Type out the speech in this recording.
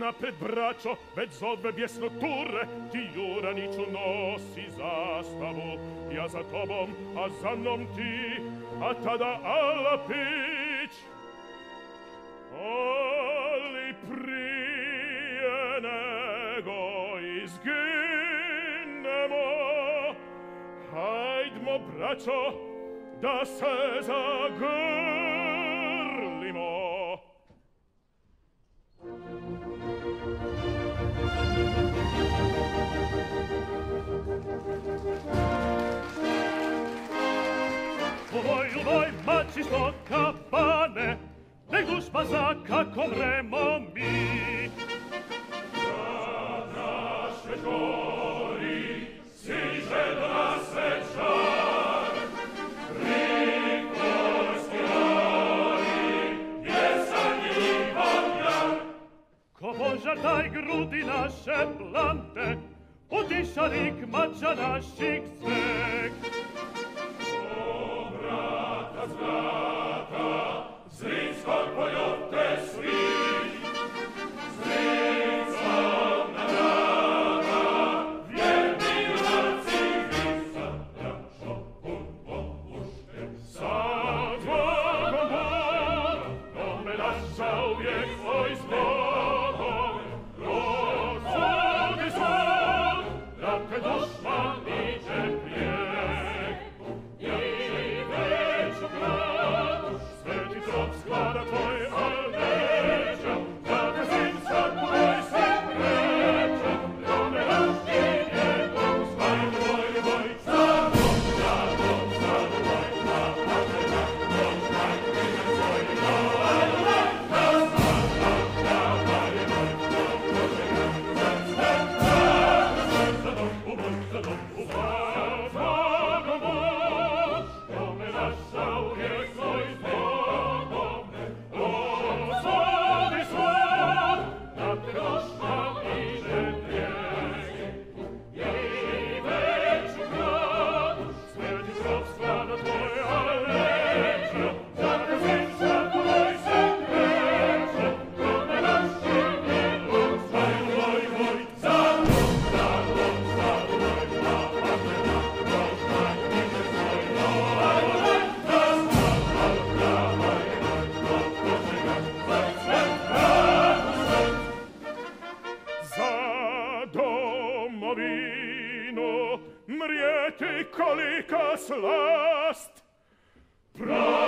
Vezana pred braćo, već zove bjesno ture, ti Juraniću nosi zastavu. Ja za tobom, a za mnom ti, a tada Alapić. Ali prije nego izginemo, hajdmo, braćo, da se zagrlimo. Vojnoj mači sto kabane, nek dušma za kako mremo mi. Grad naš već gori, siže do nas već žar. Rikvorski rari, jesan je njihov jar. Ko požar daj grudi naše plante, utiša rik mača naših zvek. Zgrata, Zrinskog pojote svi, Zrincom na vrata, vjerni junaci Hrista, braćo, pomožte. Sa tvojom Bogom, naša uvijek tvoj s Bogom, rozsudi svog, da te dušman iđe prijek. Sveti trop sklada tvoj alneća, da te Zrinska tvoj svet reća, tome naš i njegovu svaju tvoj voj. Zadom, zadom, zadom, voj, na patrena, dom, najprime svoj voj. Da slavlja, voj, dom, Božega, sad svet, zadom, u voj, zadom, u voj. Bogom Bož, tome naša uvijek svoj s Bogom, osvodi svoj, da te dušman iđe prijek. I veću grad, sveti trop sklada tvoj alneća, da te Zrinska tvoj svet reća, tome naš i njegov svaju voj, voj. Zadom, zadom, zadom, voj, na patrena, dom, najprime svoj voj. Da slavlja, voj, dom, Božega, sad svet, braku svet. Za domovinu mrijeti kolika slast,